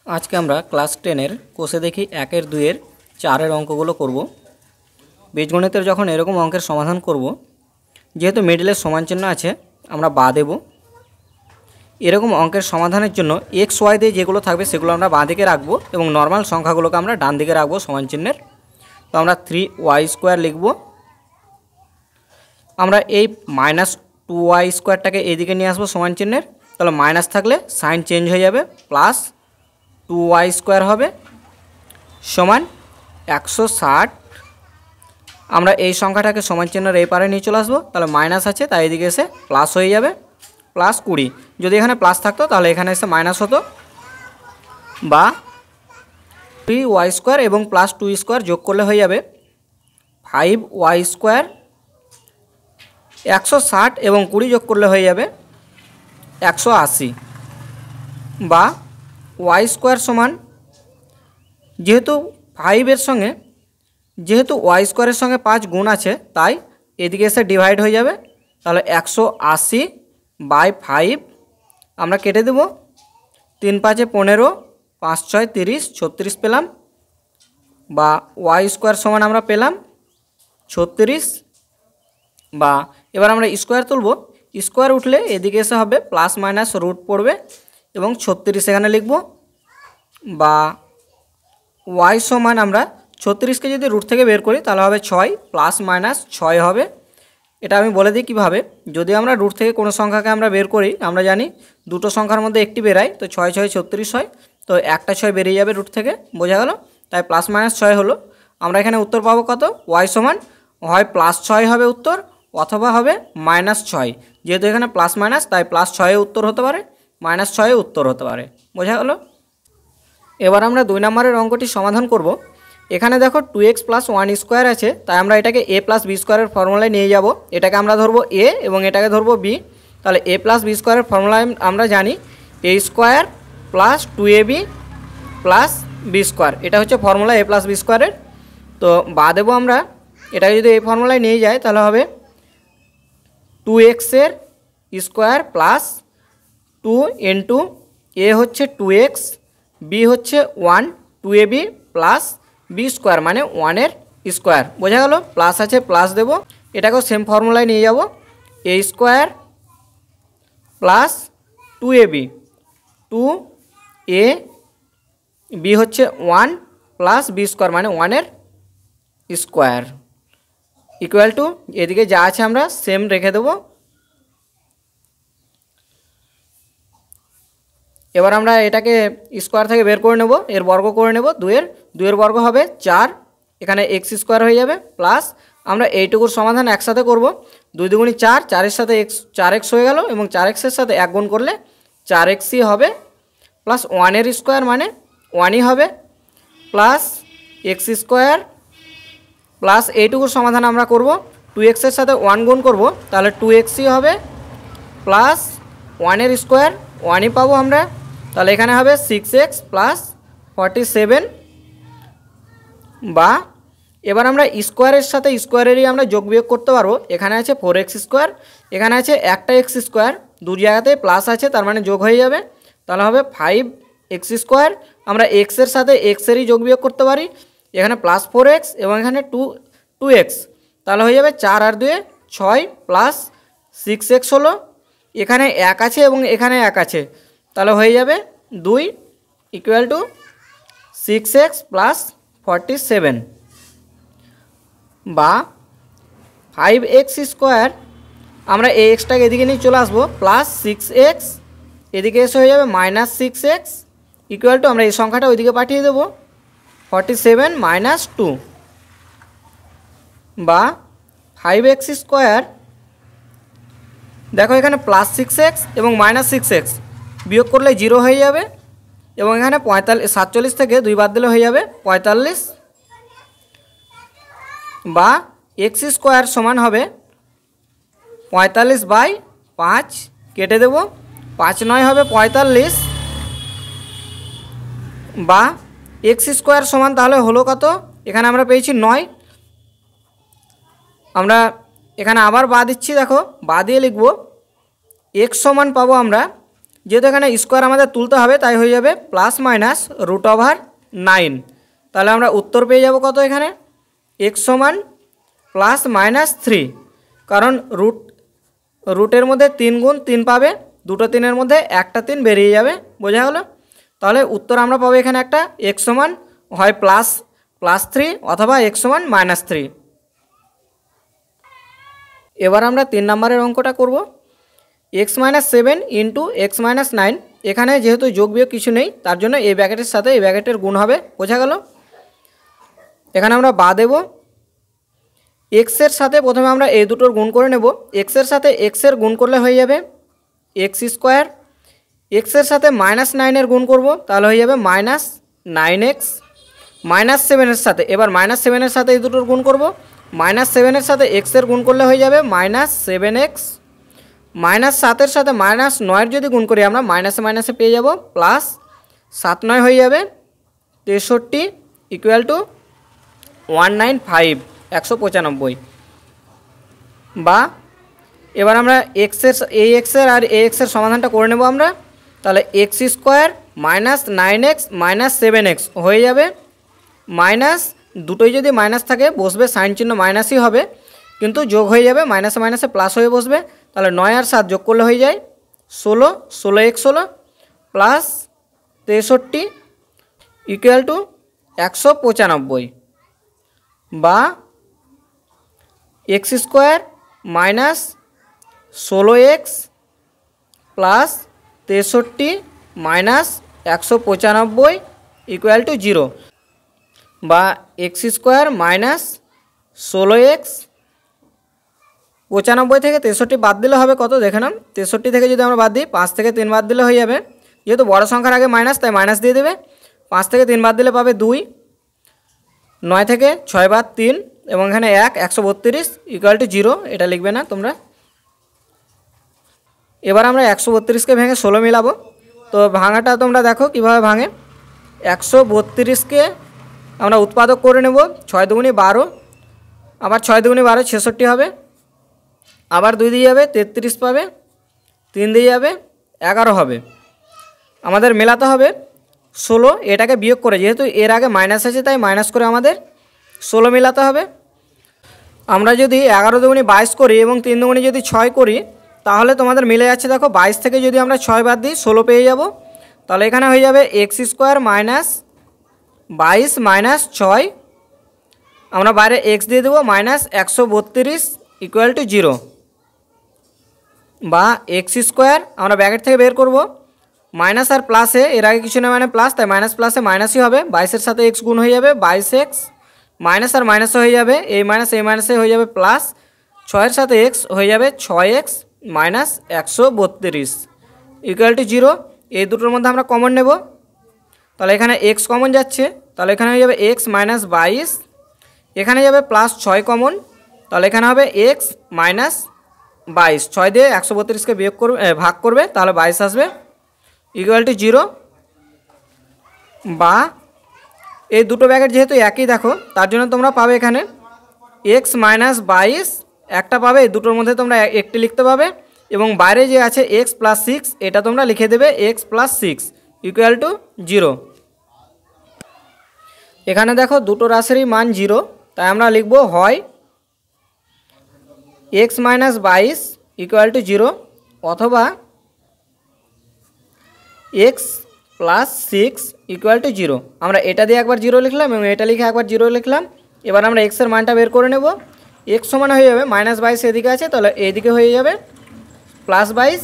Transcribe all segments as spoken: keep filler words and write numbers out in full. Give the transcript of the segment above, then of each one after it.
आज के আমরা ক্লাস টেনের কোষে দেখি একের দুইয়ের চারের অঙ্কগুলো করব। বীজগণিতের যখন এরকম অঙ্কের সমাধান করব, যেহেতু মিডলের সমান চিহ্ন আছে আমরা বা দেব। এরকম অঙ্কের সমাধানের জন্য এক্স ওয়াই দিয়ে যেগুলো থাকবে সেগুলো আমরা বাঁ দিকে রাখবো এবং নর্মাল সংখ্যাগুলোকে আমরা ডান দিকে রাখবো সমান চিহ্নের। তো আমরা থ্রি ওয়াই স্কোয়ার লিখব। আমরা এই মাইনাস টু ওয়াই স্কোয়ারটাকে এইদিকে নিয়ে আসবো সমান চিহ্নের, তাহলে মাইনাস থাকলে সাইন চেঞ্জ হয়ে যাবে, প্লাস টু ওয়াই স্কোয়ার হবে সমান একশো ষাট। আমরা এই সংখ্যাটাকে সমান চিহ্নের এই পারে নিয়ে চলে আসবো, তাহলে মাইনাস আছে তাই এদিকে এসে প্লাস হয়ে যাবে, প্লাস কুড়ি। যদি এখানে প্লাস থাকতো তাহলে এখানে এসে মাইনাস হতো। বা থ্রি ওয়াই স্কোয়ার এবং প্লাস টু স্কোয়ার যোগ করলে হয়ে যাবে ফাইভ ওয়াই স্কোয়ার। একশো ষাট এবং কুড়ি যোগ করলে হয়ে যাবে একশো আশি। বা ওয়াই স্কোয়ার সমান, যেহেতু ফাইভের সঙ্গে যেহেতু ওয়াই স্কোয়ারের সঙ্গে পাঁচ গুণ আছে তাই এদিকে এসে ডিভাইড হয়ে যাবে, তাহলে একশো আশি বাই ফাইভ আমরা কেটে দেব। তিন পাঁচে পনেরো, পাঁচ ছয় তিরিশ, ছত্রিশ পেলাম। বা ওয়াই স্কোয়ার সমান আমরা পেলাম ছত্রিশ। বা এবার আমরা স্কোয়ার তুলব, স্কোয়ার উঠলে এদিকে এসে হবে প্লাস মাইনাস রুট পড়বে এবং ছত্রিশ এখানে লিখব। বা ওয়াই সমান আমরা ছত্রিশকে যদি রুট থেকে বের করি তাহলে হবে ছয়, প্লাস মাইনাস ছয় হবে। এটা আমি বলে দিই কীভাবে। যদি আমরা রুট থেকে কোনো সংখ্যাকে আমরা বের করি, আমরা জানি দুটো সংখ্যার মধ্যে একটি বেরাই, তো ছয় ছয় ছত্রিশ হয়, তো একটা ছয় বেরিয়ে যাবে রুট থেকে, বোঝা গেল। তাই প্লাস মাইনাস ছয় হলো। আমরা এখানে উত্তর পাবো কত? ওয়াই সমান হয় প্লাস ছয় হবে উত্তর, অথবা হবে মাইনাস ছয়। যেহেতু এখানে প্লাস মাইনাস তাই প্লাস ছয়ে উত্তর হতে পারে, মাইনাস ছয়ে উত্তর হতে পারে, বোঝা গেল। এবার আমরা দুই নম্বরের অঙ্কটি সমাধান করব। এখানে দেখো two X plus one square আছে, তাই আমরা এটাকে এ প্লাস বি স্কোয়ারের ফর্মুলায় নিয়ে যাব। এটাকে আমরা ধরবো এ এবং এটাকে ধরবো বি। তাহলে এ প্লাস বি স্কোয়ারের ফর্মুলায় আমরা জানি A square plus two A B plus B square, এটা হচ্ছে ফর্মুলা এ প্লাস বি স্কোয়ারের। তো বা দেবো আমরা, এটাকে যদি এই ফর্মুলায় নিয়ে যাই তাহলে হবে টু এক্সের square plus two into A হচ্ছে টু এক্স, বি হচ্ছে one, two A B plus B square মানে ওয়ানের স্কোয়ার, বোঝা গেল। প্লাস আছে প্লাস দেব, এটাকেও সেম ফর্মুলায় নিয়ে যাব। A square plus two A B, two A B হচ্ছে ওয়ান প্লাস বি স্কোয়ার মানে ওয়ানের স্কোয়ার ইকুয়াল টু, এদিকে যা আছে আমরা সেম রেখে দেব। এবার আমরা এটাকে স্কোয়ার থেকে বের করে নেব, এর বর্গ করে নেব। দুইয়ের দুইয়ের বর্গ হবে চার, এখানে এক্স স্কোয়ার হয়ে যাবে, প্লাস আমরা এইটুকুর সমাধান একসাথে করব। দুই দুগুণি চার, চারের সাথে এক্স চার এক্স হয়ে গেল এবং চার এক্সের সাথে এক গুণ করলে চার এক্সই হবে, প্লাস ওয়ানের স্কোয়ার মানে ওয়ানই হবে, প্লাস এক্স স্কোয়ার প্লাস এইটুকুর সমাধান আমরা করব। টু এক্সের সাথে ওয়ান গুণ করব, তাহলে টু এক্সই হবে, প্লাস ওয়ানের স্কোয়ার ওয়ানই পাবো আমরা, তাহলে এখানে হবে six X plus forty seven. বা এবার আমরা স্কোয়ারের সাথে স্কোয়ারেরই আমরা যোগ বিয়োগ করতে পারবো। এখানে আছে ফোর এক্স স্কোয়ার, এখানে আছে একটা এক্স স্কোয়ার, দু জায়গাতে প্লাস আছে তার মানে যোগ হয়ে যাবে, তাহলে হবে ফাইভ এক্স স্কোয়ার। আমরা এক্সের সাথে এক্সেরই যোগ বিয়োগ করতে পারি, এখানে প্লাস ফোর এক্স এবং এখানে টু টু এক্স, তাহলে হয়ে যাবে চার আর দুয়ে ছয় প্লাস সিক্স এক্স হলো, এখানে এক আছে এবং এখানে এক আছে, তাহলে হয়ে যাবে দুই equal to six X plus forty seven. বা ফাইভ এক্স স্কোয়ার, আমরা এই এক্সটাকে এদিকে নিয়ে চলে আসবো, প্লাস সিক্স এক্স এদিকে এসে হয়ে যাবে minus six X equal to, আমরা এই সংখ্যাটা ওইদিকে পাঠিয়ে দেবো ফর্টি সেভেন মাইনাস টু। বা ফাইভ এক্স স্কোয়ার, দেখো এখানে প্লাস সিক্স এক্স এবং মাইনাস সিক্স এক্স বিয়োগ করলে জিরো হয়ে যাবে এবং এখানে পঁয়তাল্লিশ সাতচল্লিশ থেকে দুই বাদ দিলে হয়ে যাবে পঁয়তাল্লিশ। বা এক্স স্কোয়ার সমান হবে পঁয়তাল্লিশ বাই পাঁচ, কেটে দেব, পাঁচ নয় হবে পঁয়তাল্লিশ। বা এক্স স্কোয়ার সমান তাহলে হলো কত? এখানে আমরা পেয়েছি নয়, আমরা এখানে আবার বা দিচ্ছি, দেখো বা দিয়ে লিখব এক্স সমান পাবো আমরা যেহেতু এখানে স্কোয়ার আমাদের তুলতে হবে তাই হয়ে যাবে plus minus root over nine. তাহলে আমরা উত্তর পেয়ে যাব কত এখানে এক্স সমান প্লাস মাইনাস থ্রি, কারণ রুট রুটের মধ্যে তিন গুণ তিন পাবে, দুটো তিনের মধ্যে একটা তিন বেরিয়ে যাবে, বোঝা গেল। তাহলে উত্তর আমরা পাবো এখানে একটা এক্স সমান হয় প্লাস প্লাস থ্রি অথবা এক্স সমান মাইনাস থ্রি। এবার আমরা তিন নম্বরের অঙ্কটা করব। X minus seven into X minus nine, এখানে যেহেতু যোগ বিয়োগ কিছু নেই তার জন্য এই ব্র্যাকেটের সাথে এই ব্র্যাকেটের গুণ হবে, বোঝা গেল। এখানে আমরা বা দেব এক্সের সাথে প্রথমে আমরা এই দুটোর গুণ করে নেব। এক্সের সাথে এক্সের গুণ করলে হয়ে যাবে এক্স স্কোয়ার, এক্সের সাথে মাইনাস নাইনের গুণ করব তাহলে হয়ে যাবে মাইনাস নাইন এক্স, মাইনাস সেভেনের সাথে এবার মাইনাস সেভেনের সাথে এই দুটোর গুণ করব, মাইনাস সেভেনের সাথে এক্সের গুণ করলে হয়ে যাবে মাইনাস সেভেন এক্স, মাইনাস সাতের সাথে মাইনাস নয়ের যদি গুণ করি আমরা মাইনাসে মাইনাসে পেয়ে যাব প্লাস সাত নয় হয়ে যাবে তেষট্টি equal to one nine five একশো পঁচানব্বই। বা এবার আমরা এক্সের এই এক্সের আর এ এক্সের সমাধানটা করে নেব আমরা। তাহলে X square minus nine X minus seven X হয়ে যাবে মাইনাস, দুটোই যদি মাইনাস থাকে বসবে সাইন চিহ্ন মাইনাসই হবে, কিন্তু যোগ হয়ে যাবে মাইনাসে মাইনাসে প্লাস হয়ে বসবে। তাহলে নয় আর সাত যোগ করলে হয়ে যায় ষোলো, ষোলো এক ষোলো প্লাস তেষট্টি ইকুয়াল টু একশো পঁচানব্বই। বা এক্স স্কোয়ার মাইনাস ষোলো এক্স প্লাস তেষট্টি মাইনাস একশো পঁচানব্বই ইকুয়াল টু জিরো। বা এক্স স্কোয়ার মাইনাস ষোলো এক্স, পঁচানব্বই থেকে তেষট্টি বাদ দিলে হবে কত দেখে নাম, তেষট্টি থেকে যদি আমরা বাদ দিই পাঁচ থেকে তিন বাদ দিলে হয়ে যাবে, যেহেতু বড় সংখ্যার আগে মাইনাস তাই মাইনাস দিয়ে দেবে, পাঁচ থেকে তিন বাদ দিলে পাবে দুই, নয় থেকে ছয় বাদ তিন এবং এখানে এক, একশো বত্রিশ ইকুয়াল টু জিরো, এটা লিখবে না তোমরা। এবার আমরা একশো বত্রিশকে ভেঙে ষোলো মিলাবো, তো ভাঙাটা তোমরা দেখো কীভাবে ভাঙে। একশো বত্রিশকে আমরা উৎপাদক করে নেব, ছয় দুগুণি বারো, আবার ছয় দুগুণি বারো ছেষট্টি হবে, আবার দুই দিয়ে যাবে তেত্রিশ পাবে, তিন দিয়ে যাবে এগারো হবে। আমাদের মেলাতে হবে ষোলো, এটাকে বিয়োগ করে, যেহেতু এর আগে মাইনাস আছে তাই মাইনাস করে আমাদের ষোলো মেলাতে হবে। আমরা যদি এগারো দুগুণি বাইশ করি এবং তিন দুগুণি যদি ছয় করি তাহলে তোমাদের মিলে যাচ্ছে, দেখো বাইশ থেকে যদি আমরা ছয় বাদ দিই ষোলো পেয়ে যাব। তাহলে এখানে হয়ে যাবে এক্স স্কোয়ার মাইনাস বাইশ মাইনাস ছয়, আমরা বাইরে এক্স দিয়ে দেবো মাইনাস একশো বত্রিশ ইকুয়াল টু জিরো। বা এক্স স্কোয়ার আমরা ব্র্যাকেট থেকে বের করব, মাইনাস আর প্লাসে এর আগে কিছু না মানে প্লাস, তাই মাইনাস প্লাসে মাইনাসই হবে, বাইশের সাথে এক্স গুণ হয়ে যাবে বাইশ এক্স, মাইনাস আর মাইনাসে হয়ে যাবে এই মাইনাস এই মাইনাসে হয়ে যাবে প্লাস, ছয়ের সাথে এক্স হয়ে যাবে ছয় এক্স মাইনাস একশো বত্রিশ ইকুয়াল টু জিরো। এই দুটোর মধ্যে আমরা কমন নেব, তাহলে এখানে এক্স কমন যাচ্ছে, তাহলে এখানে হয়ে যাবে এক্স মাইনাস বাইশ, এখানে যাবে প্লাস ছয় কমন, তাহলে এখানে হবে এক্স মাইনাস বাইশ, ছয় দিয়ে একশো বত্রিশকে বিয়োগ করবে ভাগ করবে তাহলে বাইশ আসবে ইকুয়াল টু জিরো। বা এই দুটো ব্র্যাকেট যেহেতু একই দেখো তার জন্য তোমরা পাবে এখানে এক্স মাইনাস বাইশ একটা পাবে, এই দুটোর মধ্যে তোমরা একটি লিখতে পাবে, এবং বাইরে যে আছে এক্স প্লাস সিক্স এটা তোমরা লিখে দেবে X plus six equal to zero. এখানে দেখো দুটো রাশিরই মান জিরো, তাই আমরা লিখব হয় এক্স মাইনাস বাইশ ইকুয়াল টু জিরো অথবা X plus six equal to zero. আমরা এটা দিয়ে একবার জিরো লিখলাম এবং এটা লিখে একবার জিরো লিখলাম। এবার আমরা এক্সের মানটা বের করে নেব, এক্স সমান হয়ে যাবে মাইনাস বাইশ এদিকে আছে, তাহলে এইদিকে হয়ে যাবে প্লাস বাইশ,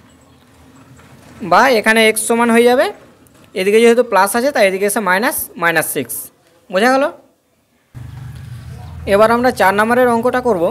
বা এখানে এক্স সমান হয়ে যাবে এদিকে যেহেতু প্লাস আছে তাই এদিকে এসে মাইনাস মাইনাস সিক্স, বোঝা গেল। এবার আমরা চার নম্বরের অঙ্কটা করব।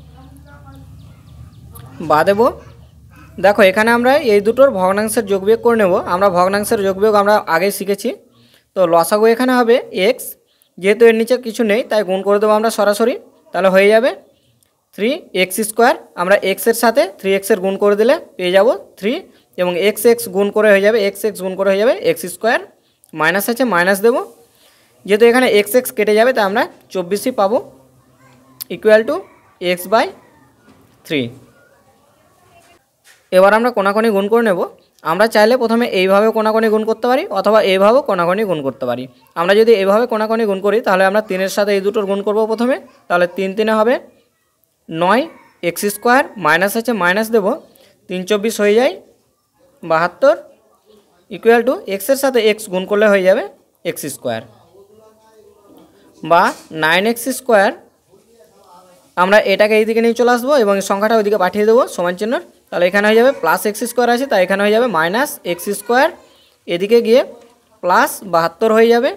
বা দেব, দেখো এখানে আমরা এই দুটোর ভগ্নাংশের যোগবিয়োগ করে নেব। আমরা ভগ্নাংশের যোগবিয়োগ আমরা আগেই শিখেছি, তো লসাগু এখানে হবে এক্স, যেহেতু এর নিচে কিছু নেই তাই গুণ করে দেবো আমরা সরাসরি, তাহলে হয়ে যাবে থ্রি এক্স স্কোয়ার, আমরা এক্সের সাথে থ্রি এক্সের গুণ করে দিলে পেয়ে যাব থ্রি, এবং এক্স এক্স গুণ করে হয়ে যাবে এক্স এক্স গুণ করে হয়ে যাবে এক্স স্কোয়ার, মাইনাস আছে মাইনাস দেবো, যেহেতু এখানে এক্স এক্স কেটে যাবে তাই আমরা চব্বিশই পাবো equal to X by three. এবার আমরা কোনাকোনি গুণ করে নেব। আমরা চাইলে প্রথমে এইভাবে কোনাকুনি গুণ করতে পারি অথবা এইভাবেও কোনাকুনি গুণ করতে পারি। আমরা যদি এইভাবে কোনাকুনি গুণ করি তাহলে আমরা তিনের সাথে এই দুটোর গুণ করব প্রথমে, তাহলে তিন তিনে হবে নয়, এক্স স্কোয়ার মাইনাস আছে মাইনাস দেব, তিন চব্বিশ হয়ে যায় বাহাত্তর, ইকুয়াল টু এক্সের সাথে এক্স গুণ করলে হয়ে যাবে এক্স স্কোয়ার, বা নাইন এক্স স্কোয়ার। আমরা এটাকে এই দিকে নিয়ে চলে আসবো এবং সংখ্যাটা ওইদিকে পাঠিয়ে দেবো সমান চিহ্ন, তাহলে এখানে হয়ে যাবে প্লাস এক্স স্কোয়ার আছে তাই এখানে হয়ে যাবে মাইনাস এক্স স্কোয়ার, এদিকে গিয়ে প্লাস বাহাত্তর হয়ে যাবে,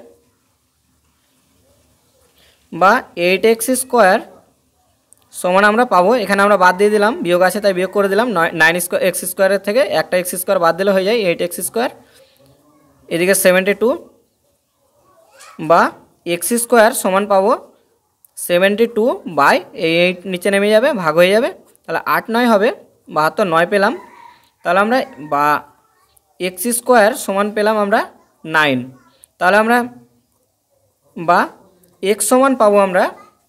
বা এইট এক্স স্কোয়ার সমান আমরা পাবো, এখানে আমরা বাদ দিয়ে দিলাম, বিয়োগ আছে তাই বিয়োগ করে দিলাম, নাইন স্কোয়ার এক্স স্কোয়ারের থেকে একটা এক্স স্কোয়ার বাদ দিলে হয়ে যায় এইট এক্স স্কোয়ার, এদিকে সেভেন্টি টু, বা এক্স স্কোয়ার সমান পাবো সেভেন্টি টু বাই এই এইট নিচে নেমে যাবে, ভাগ হয়ে যাবে, তাহলে আট নয় হবে বাহাত্তর, নয় পেলাম, তাহলে আমরা বা এক্স স্কোয়ার সমান পেলাম আমরা নাইন, তাহলে আমরা বা এক্স সমান পাবো আমরা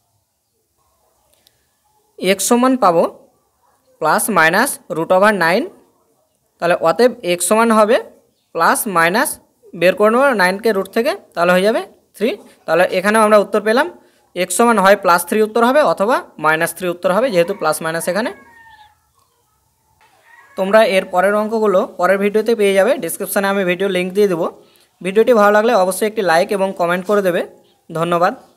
এক্স সমান পাবো plus minus root over nine, তাহলে অতএব এক্স সমান হবে প্লাস মাইনাস বের করে নেবো নাইনকে রুট থেকে, তাহলে হয়ে যাবে থ্রি, তাহলে এখানেও আমরা উত্তর পেলাম এক্স সমান হয় প্লাস থ্রি উত্তর হবে অথবা মাইনাস থ্রি উত্তর হবে, যেহেতু প্লাস মাইনাস এখানে। তোমরা এর পরের অঙ্কগুলো পরের ভিডিওতে পেয়ে যাবে, ডিসক্রিপশানে আমি ভিডিও লিঙ্ক দিয়ে দেবো। ভিডিওটি ভালো লাগলে অবশ্যই একটি লাইক এবং কমেন্ট করে দেবে। ধন্যবাদ।